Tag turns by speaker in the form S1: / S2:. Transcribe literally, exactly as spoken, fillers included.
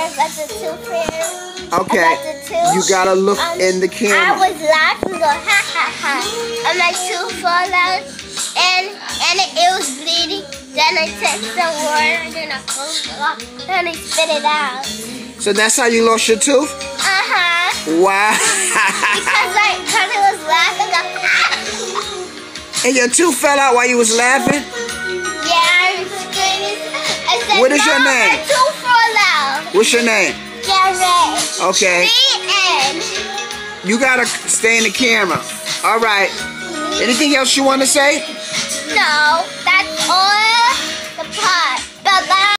S1: got the tooth fairy.
S2: Okay.
S1: I got the tooth.
S2: You gotta look
S1: um,
S2: in the camera.
S1: I was laughing, go ha ha ha. And my tooth fell out, and and it, it was bleeding. Then I took some water, and then I closed it off. Then I spit it out.
S2: So that's how you lost your tooth?
S1: Uh huh.
S2: Wow.
S1: Because I, because I was laughing. Go,
S2: And your tooth fell out while you was laughing?
S1: yeah, I was screaming. I said,
S2: What is your
S1: "Mom,
S2: name?"
S1: my tooth fell out.
S2: What's your name?
S1: Garai.
S2: Okay.
S1: The end.
S2: You gotta stay in the camera. All right. Anything else you want to say?
S1: No, that's all the part. Bye bye.